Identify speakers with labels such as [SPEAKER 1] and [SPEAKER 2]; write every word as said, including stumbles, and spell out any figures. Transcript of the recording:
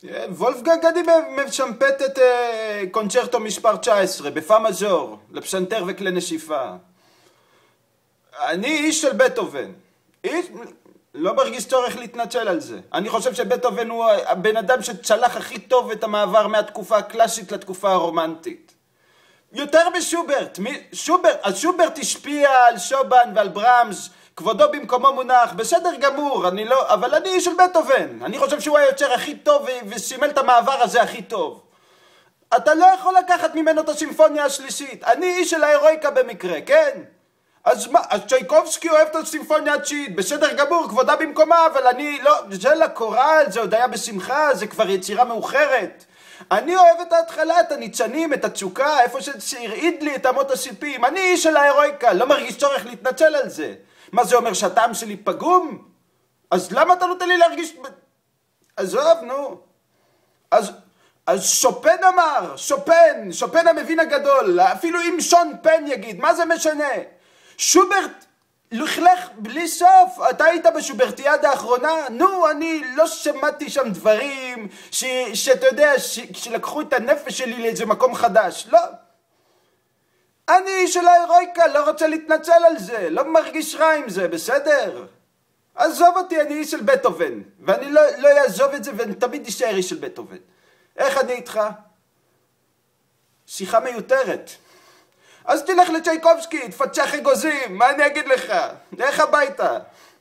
[SPEAKER 1] וולפגנג אני משמפט את קונצ'רטו מספר תשע עשרה בפא מז'ור לפסנתר וכלי נשיפה. אני איש של בטהובן, איש... לא מרגיש צורך להתנצל על זה. אני חושב שבטהובן הוא הבן אדם שצלח הכי טוב את המעבר מהתקופה הקלאסית לתקופה הרומנטית. יותר משוברט. מי... שוברט, אז שוברט השפיע על שובן ועל ברמס, כבודו במקומו מונח, בסדר גמור, אני לא, אבל אני איש של בטהובן. אני חושב שהוא היוצר הכי טוב וסימל את המעבר הזה הכי טוב. אתה לא יכול לקחת ממנו את הסימפוניה השלישית. אני איש של ההירואיקה במקרה, כן? אז מה, אז צ'ייקובסקי אוהב את הסימפוניה התשיעית, בסדר גמור, כבודה במקומה, אבל אני לא, זה לקורל, זה עוד היה בשמחה, זה כבר יצירה מאוחרת. אני אוהב את ההתחלה, את הניצנים, את התשוקה, איפה שהרעיד לי את אמות הסיפים. אני איש של ההירואיקה, לא מרגיש צורך להתנצל על זה. מה זה אומר, שהטעם שלי פגום? אז למה אתה נותן לי להרגיש... עזוב, נו. אז... אז שופן אמר, שופן, שופן המבין הגדול, אפילו אם שון פן יגיד, מה זה משנה? שוברט לכלך בלי סוף. אתה היית בשוברטיאדה האחרונה? נו, אני לא שמעתי שם דברים ש... שאתה יודע, ש... שלקחו את הנפש שלי לאיזה מקום חדש. לא. אני של ההירואיקה, לא רוצה להתנצל על זה, לא מרגיש רע עם זה, בסדר? עזוב אותי, אני איש של בטהובן, ואני לא, לא אעזוב את זה, ואני תמיד אשאר איש של בטהובן. איך אני איתך? שיחה מיותרת. אז תלך לצ'ייקובסקי, תפצח אגוזים, מה אני אגיד לך? לך הביתה.